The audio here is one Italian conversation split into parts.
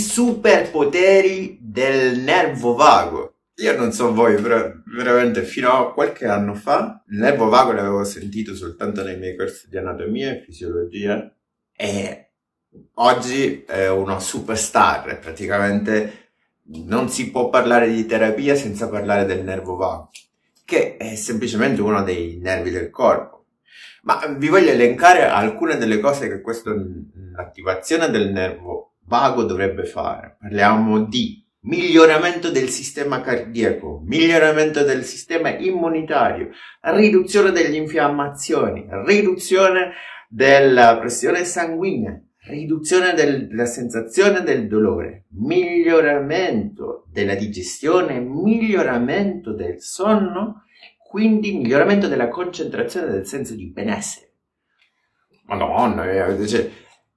superpoteri del nervo vago. Io non so voi, però veramente fino a qualche anno fa il nervo vago l'avevo sentito soltanto nei miei corsi di anatomia e fisiologia e oggi è uno superstar. Praticamente non si può parlare di terapia senza parlare del nervo vago, che è semplicemente uno dei nervi del corpo. Ma vi voglio elencare alcune delle cose che l'attivazione del nervo vago dovrebbe fare. Parliamo di miglioramento del sistema cardiaco, miglioramento del sistema immunitario, riduzione delle infiammazioni, riduzione della pressione sanguigna, riduzione della sensazione del dolore, miglioramento della digestione, miglioramento del sonno, quindi miglioramento della concentrazione, del senso di benessere. Madonna, cioè,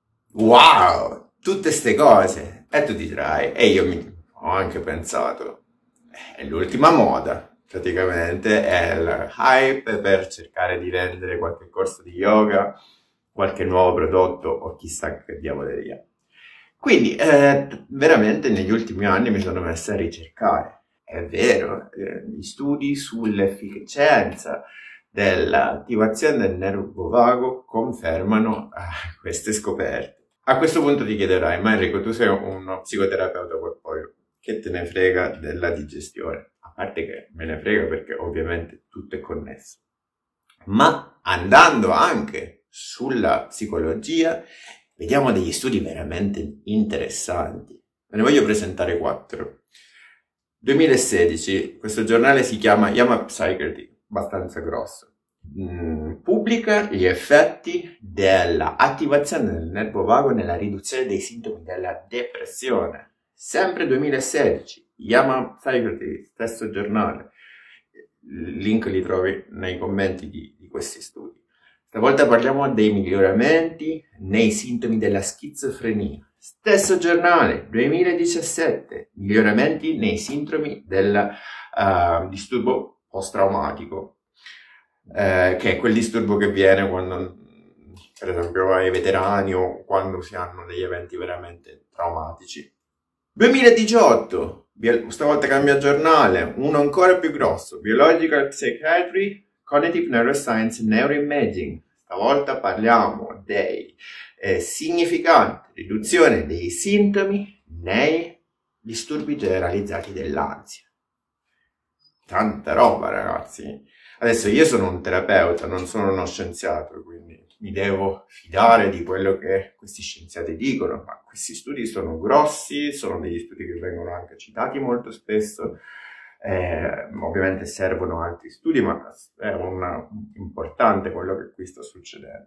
wow, tutte ste cose. E tu dirai, e io ho anche pensato, è l'ultima moda, praticamente è il hype per cercare di rendere qualche corso di yoga, qualche nuovo prodotto o chissà che diavoleria. Quindi veramente negli ultimi anni mi sono messo a ricercare. È vero, gli studi sull'efficienza dell'attivazione del nervo vago confermano queste scoperte. A questo punto ti chiederai, ma Enrico, tu sei uno psicoterapeuta corporeo, che te ne frega della digestione? A parte che me ne frega perché ovviamente tutto è connesso. Ma andando anche sulla psicologia, vediamo degli studi veramente interessanti. Ve ne voglio presentare 4. 2016, questo giornale si chiama JAMA Psychiatry, abbastanza grosso. Pubblica gli effetti dell'attivazione del nervo vago nella riduzione dei sintomi della depressione. Sempre 2016, JAMA Psychiatry, stesso giornale. Link li trovi nei commenti di questi studi. Stavolta parliamo dei miglioramenti nei sintomi della schizofrenia. Stesso giornale, 2017, miglioramenti nei sintomi del disturbo post-traumatico, che è quel disturbo che viene quando, per esempio, ai veterani o quando si hanno degli eventi veramente traumatici. 2018, stavolta cambia giornale, uno ancora più grosso, Biological Psychiatry, Cognitive Neuroscience, Neuroimaging. Stavolta parliamo dei significanti riduzione dei sintomi nei disturbi generalizzati dell'ansia. Tanta roba, ragazzi. Adesso io sono un terapeuta, non sono uno scienziato, quindi mi devo fidare di quello che questi scienziati dicono, ma questi studi sono grossi, sono degli studi che vengono anche citati molto spesso. Ovviamente servono altri studi, ma è importante quello che qui sta succedendo.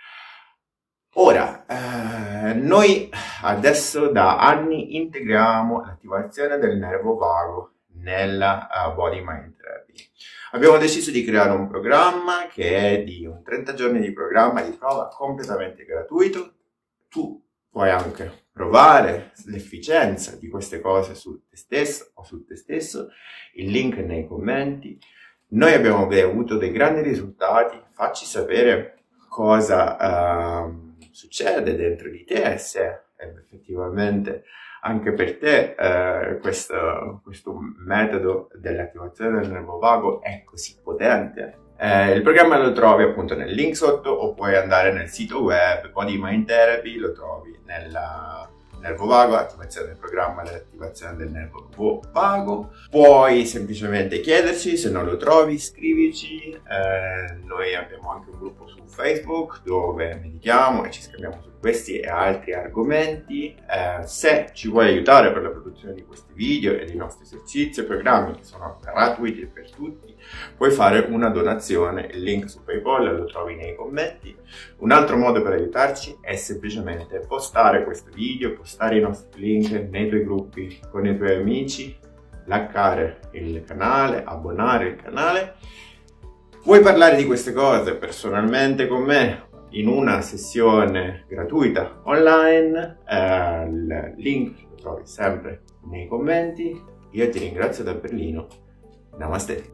Ora, noi adesso da anni integriamo l'attivazione del nervo vago nella Body Mind Therapy. Abbiamo deciso di creare un programma che è di un 30 giorni di programma di prova completamente gratuito. Tu puoi anche provare l'efficienza di queste cose su te stesso o su te stesso, il link è nei commenti. Noi abbiamo avuto dei grandi risultati, facci sapere cosa succede dentro di te, se effettivamente anche per te questo metodo dell'attivazione del nervo vago è così potente. Il programma lo trovi appunto nel link sotto o puoi andare nel sito web Body Mind Therapy, lo trovi nel nervo vago, attivazione del programma dell'attivazione del nervo vago. Puoi semplicemente chiederci, se non lo trovi scrivici. Noi abbiamo anche un gruppo su Facebook dove meditiamo e ci scambiamo su questi e altri argomenti. Se ci vuoi aiutare per la produzione di questi video e dei nostri esercizi e programmi che sono gratuiti per tutti, puoi fare una donazione, il link su PayPal lo trovi nei commenti. Un altro modo per aiutarci è semplicemente postare questo video, postare i nostri link nei tuoi gruppi con i tuoi amici, likeare il canale, abbonare il canale. Vuoi parlare di queste cose personalmente con me in una sessione gratuita online? Il link lo trovi sempre nei commenti. Io ti ringrazio da Berlino. Namaste.